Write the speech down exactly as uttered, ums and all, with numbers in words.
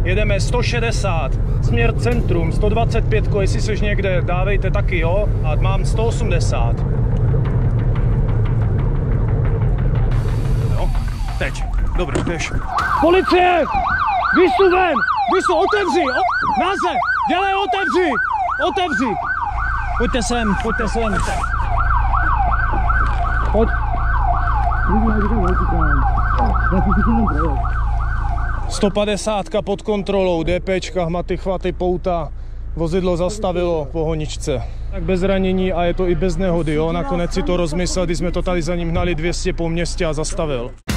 Jedeme sto šedesát, směr centrum, sto dvacet pět, jestli jsi někde, dávejte taky, jo? A mám sto osmdesát. Jo, teď. Dobrý, běž. Policie! Vysu ven! Vysu, otevři! O, náze! Dělej, otevři! Otevři! Pojďte sem, pojďte sem. Pojď. sto padesát pod kontrolou, DPčka, hmaty, chvaty, pouta. Vozidlo zastavilo po honičce. Tak bez ranění a je to i bez nehody, jo? Nakonec si to rozmyslel, když jsme to tady za ním hnali dvě stě po městě a zastavil.